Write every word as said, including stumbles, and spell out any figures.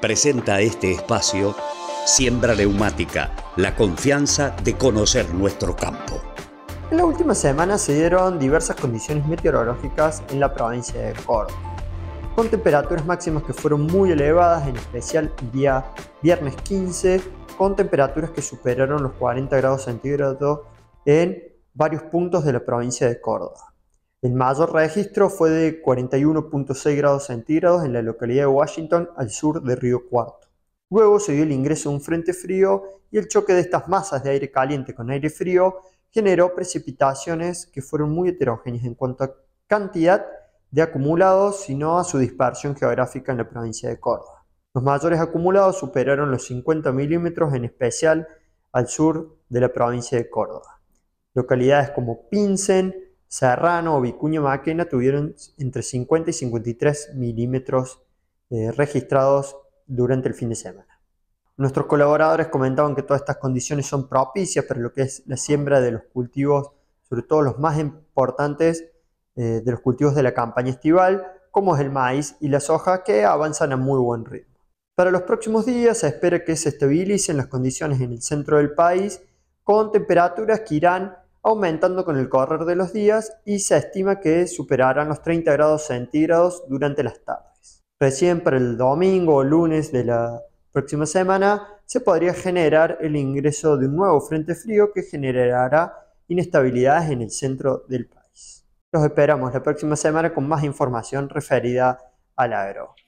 Presenta este espacio Siembra Neumática, la confianza de conocer nuestro campo. En la última semana se dieron diversas condiciones meteorológicas en la provincia de Córdoba, con temperaturas máximas que fueron muy elevadas, en especial el día viernes quince, con temperaturas que superaron los cuarenta grados centígrados en varios puntos de la provincia de Córdoba. El mayor registro fue de cuarenta y uno punto seis grados centígrados en la localidad de Washington, al sur de Río Cuarto. Luego se dio el ingreso de un frente frío y el choque de estas masas de aire caliente con aire frío generó precipitaciones que fueron muy heterogéneas en cuanto a cantidad de acumulados, sino a su dispersión geográfica en la provincia de Córdoba. Los mayores acumulados superaron los cincuenta milímetros, en especial al sur de la provincia de Córdoba. Localidades como Pincén, Serrano o Vicuña Maquena tuvieron entre cincuenta y cincuenta y tres milímetros eh, registrados durante el fin de semana. Nuestros colaboradores comentaban que todas estas condiciones son propicias para lo que es la siembra de los cultivos, sobre todo los más importantes eh, de los cultivos de la campaña estival, como es el maíz y la soja, que avanzan a muy buen ritmo. Para los próximos días se espera que se estabilicen las condiciones en el centro del país, con temperaturas que irán aumentando con el correr de los días y se estima que superarán los treinta grados centígrados durante las tardes. Recién para el domingo o lunes de la próxima semana se podría generar el ingreso de un nuevo frente frío que generará inestabilidades en el centro del país. Los esperamos la próxima semana con más información referida al agro.